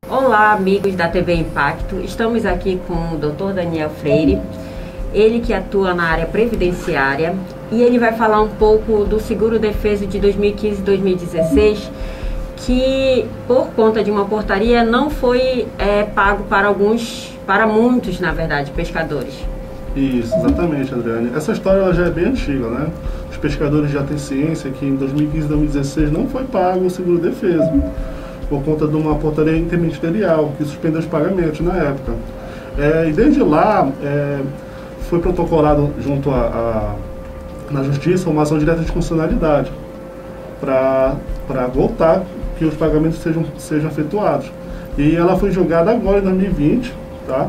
Olá, amigos da TV Impacto. Estamos aqui com o Dr. Daniel Freire, ele que atua na área previdenciária, e ele vai falar um pouco do seguro-defeso de 2015 e 2016, que por conta de uma portaria não foi pago para muitos, na verdade, pescadores. Isso, exatamente, Adriane. Essa história ela já é bem antiga, né? Os pescadores já têm ciência que em 2015 e 2016 não foi pago o seguro-defeso, por conta de uma portaria interministerial que suspendeu os pagamentos na época. E desde lá foi protocolado junto na Justiça uma ação direta de constitucionalidade para voltar que os pagamentos sejam efetuados. E ela foi julgada agora em 2020, tá?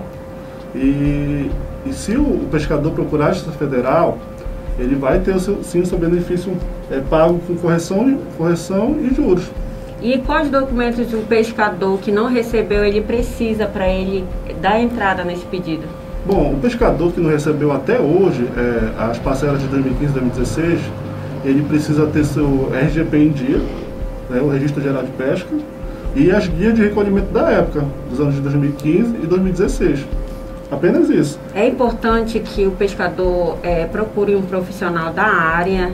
E se o pescador procurar a Justiça Federal, ele vai ter sim o seu benefício pago com correção e juros. E quais documentos o pescador que não recebeu ele precisa para ele dar entrada nesse pedido? Bom, o pescador que não recebeu até hoje as parcelas de 2015 e 2016, ele precisa ter seu RGP em dia, né, o Registro Geral de Pesca, e as guias de recolhimento da época, dos anos de 2015 e 2016. Apenas isso. É importante que o pescador procure um profissional da área.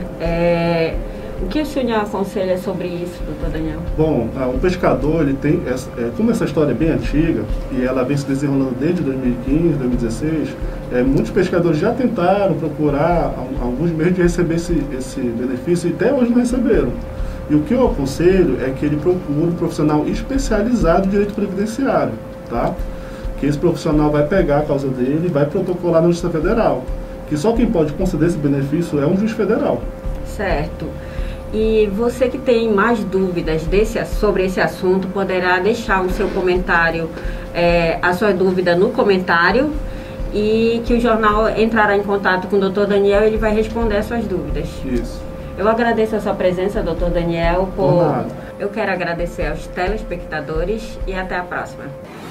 O que o senhor aconselha sobre isso, doutor Daniel? Bom, o pescador, ele tem, como essa história é bem antiga e ela vem se desenrolando desde 2015, 2016, muitos pescadores já tentaram procurar alguns meios de receber esse benefício e até hoje não receberam. E o que eu aconselho é que ele procure um profissional especializado em direito previdenciário, tá? Que esse profissional vai pegar a causa dele e vai protocolar na Justiça Federal, que só quem pode conceder esse benefício é um juiz federal. Certo. E você que tem mais dúvidas sobre esse assunto, poderá deixar o seu comentário, a sua dúvida no comentário, e que o jornal entrará em contato com o Dr. Daniel e ele vai responder as suas dúvidas. Isso. Eu agradeço a sua presença, Dr. Daniel. Eu quero agradecer aos telespectadores e até a próxima.